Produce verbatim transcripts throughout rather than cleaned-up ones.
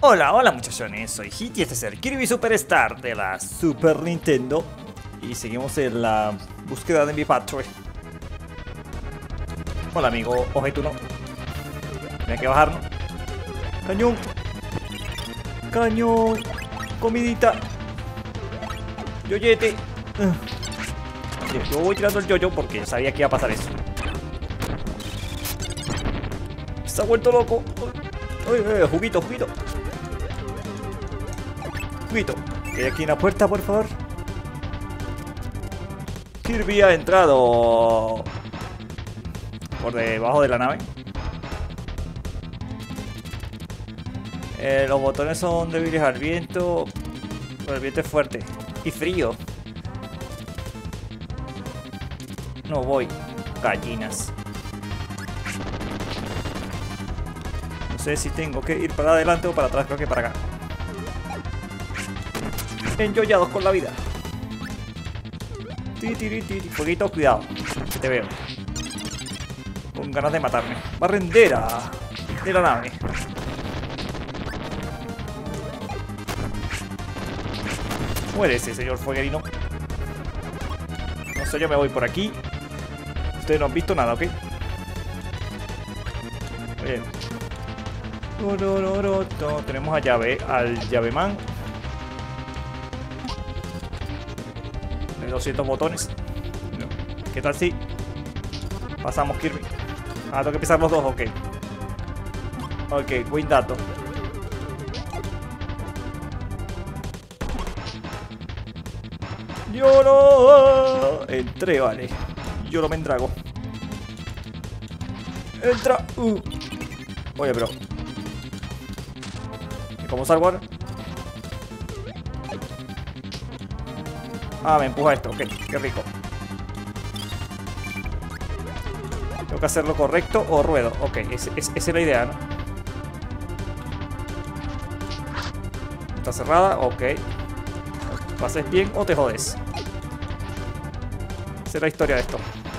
Hola, hola muchachones, soy Hit y este es el Kirby Superstar de la Super Nintendo. Y seguimos en la búsqueda de mi Patrick. Hola amigo, objeto no. Tiene que bajarnos. Cañón. Cañón. Comidita. Yoyete. Uh. Yo voy tirando el yoyo porque sabía que iba a pasar eso. Se ha vuelto loco. Uy, uy, juguito, juguito. Juguito. Que hay aquí en la puerta, por favor. Kirby ha entrado por debajo de la nave. Eh, los botones son débiles al viento. Pero el viento es fuerte y frío. No voy. Gallinas. No sé si tengo que ir para adelante o para atrás. Creo que para acá. Enjoyados con la vida. Fueguito, cuidado. Que te veo. Con ganas de matarme. Barrendera de la nave. Muérese, señor fueguerino. No sé, yo me voy por aquí. Ustedes no han visto nada, ¿ok? Bien. Tenemos a llave, al llaveman. De doscientos botones. ¿Qué tal si pasamos, Kirby? Ah, tengo que pisar los dos, ok. Ok, buen dato. Yo no entré, vale. Yo no me entrago. Entra. Uh. Oye, bro. ¿Cómo salgo ahora? Ah, me empuja esto. Ok, qué rico. Tengo que hacerlo correcto o ruedo. Ok, esa es, es la idea, ¿no? Está cerrada. Ok. ¿Pases bien o te jodes? Esa es la historia de esto.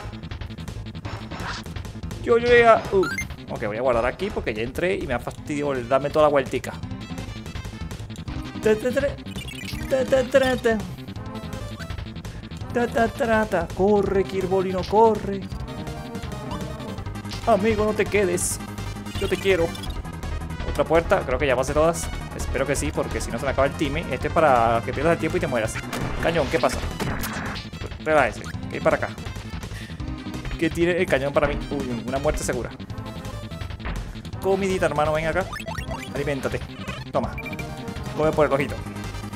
Yo llegué a... Uh. Ok, voy a guardar aquí porque ya entré y me ha fastidiado el darme toda la vueltica. Corre, Kirbolino, corre. Amigo, no te quedes. Yo te quiero. Otra puerta, creo que ya pasé todas. Espero que sí, porque si no se me acaba el time. Este es para que pierdas el tiempo y te mueras. Cañón, ¿qué pasa? Relájese, que hay para acá. Que tire el cañón para mí. Uy, una muerte segura. Comidita, hermano, ven acá. Aliméntate. Toma. Come por el ojito.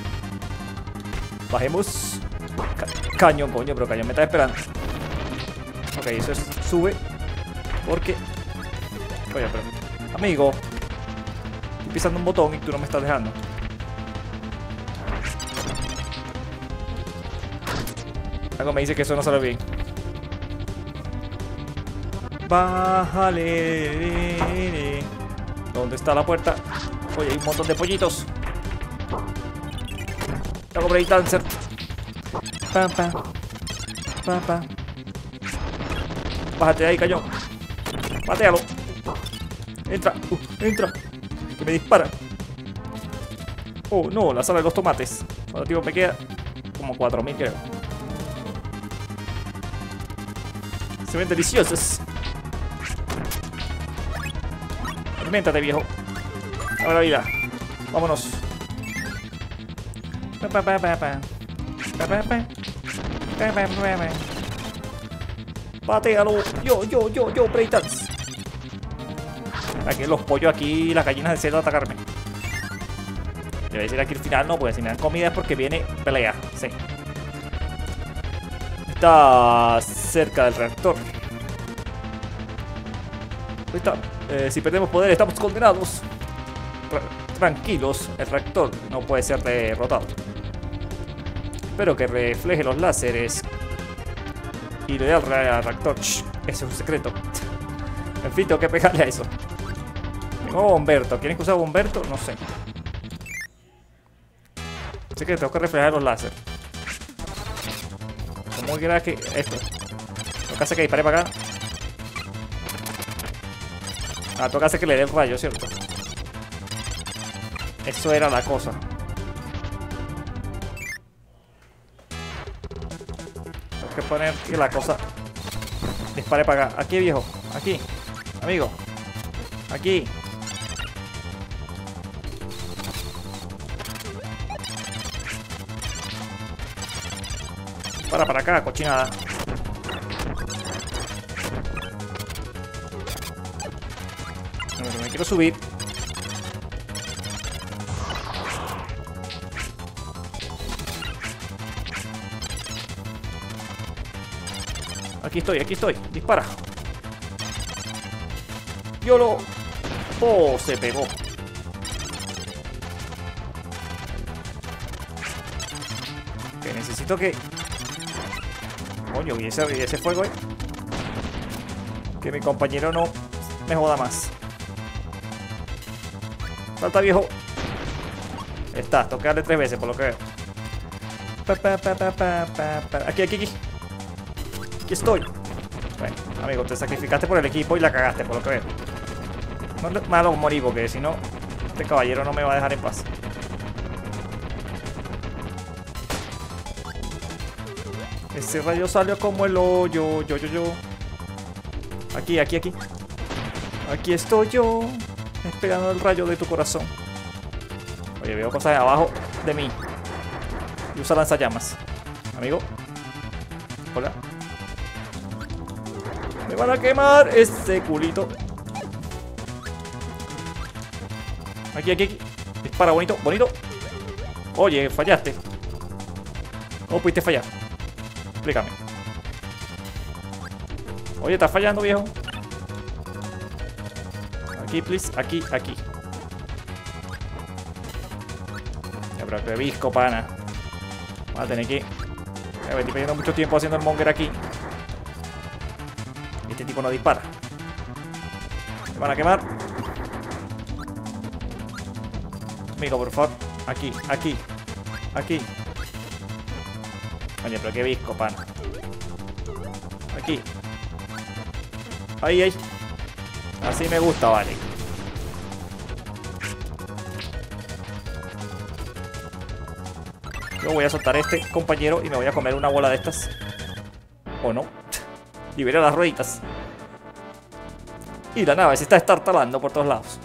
Bajemos. Ca cañón, coño, pero cañón me está esperando. Ok, eso es. Sube. Porque. Coño, pero. Amigo. Estoy pisando un botón y tú no me estás dejando. Algo me dice que eso no sale bien. Bájale. ¿Dónde está la puerta? Oye, hay un montón de pollitos. Hago break dancer. Pam, pam. Pam, pam. Bájate de ahí, cañón. Patealo. Entra. Uh, entra. Que me dispara. Oh, no, la sala de los tomates. Ahora, tío, me queda como cuatro mil, creo. Se ven deliciosos. Aliméntate, viejo. Ahora vida. Vámonos. Patealo. Yo, yo, yo, yo, breakdance. Aquí los pollos aquí, las gallinas del cielo a atacarme. Yo voy a decir aquí al final no, porque si me dan comida es porque viene pelea. Sí. Está cerca del reactor. Está, eh, si perdemos poder estamos condenados. Tra tranquilos, el reactor no puede ser derrotado. Espero que refleje los láseres y le dé al reactor. Shh, ese es un secreto. En fin, tengo que pegarle a eso. Tengo Bomberto. ¿Quieren que use Bomberto? No sé. Así que tengo que reflejar los láseres. ¿Cómo era que esto? Tengo que hacer que dispare para acá. Ah, toca hacer que le dé el rayo, ¿cierto? Eso era la cosa. Tengo que poner que la cosa dispare para acá. Aquí, viejo. Aquí. Amigo. Aquí. Para para acá, cochinada. No, me quiero subir. Aquí estoy, aquí estoy. Dispara. YOLO. Oh, se pegó. Que necesito que... Coño, y ese, y ese fuego, eh. Que mi compañero no me joda más. Salta, viejo. Está, tengo que darle tres veces por lo que veo. Pa, pa, pa, pa, pa, pa, pa. Aquí, aquí, aquí. Aquí estoy. Bueno, amigo, te sacrificaste por el equipo y la cagaste, por lo que veo. No es malo morir, porque si no, este caballero no me va a dejar en paz. Ese rayo salió como el hoyo. Yo, yo, yo. Aquí, aquí, aquí. Aquí estoy yo, esperando el rayo de tu corazón. Oye, veo cosas abajo de mí. Y usa lanzallamas. Amigo. Hola. Me van a quemar ese culito. Aquí, aquí, aquí. Dispara, bonito, bonito. Oye, fallaste. ¿Cómo pudiste fallar? Explícame. Oye, estás fallando, viejo. Aquí, please. Aquí, aquí. Ya, pero que visco, pana. Vamos a tener que... Ya, me estoy perdiendo mucho tiempo haciendo el monger aquí. Este tipo no dispara. Me van a quemar. Amigo, por favor. Aquí, aquí. Aquí. Oye, pero qué visco, pana. Aquí. Ahí, ahí. Así me gusta, vale. Yo voy a soltar a este compañero y me voy a comer una bola de estas. ¿O no? Libera las rueditas. Y la nave se está estartalando por todos lados.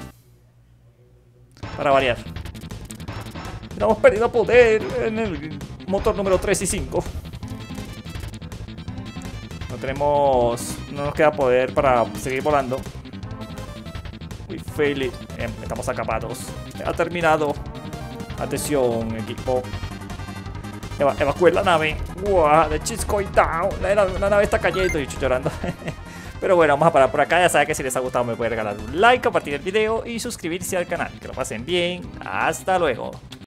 Para variar. Hemos perdido poder en el motor número tres y cinco. No tenemos... No nos queda poder para seguir volando. We fail it. Eh, estamos acapados. Ha terminado. Atención, equipo. Eva Evacué la nave. Wow, the shit's going down. La, la, la nave está cayendo y yo llorando. Pero bueno, vamos a parar por acá. Ya saben que si les ha gustado me pueden regalar un like, compartir el video y suscribirse al canal. Que lo pasen bien. Hasta luego.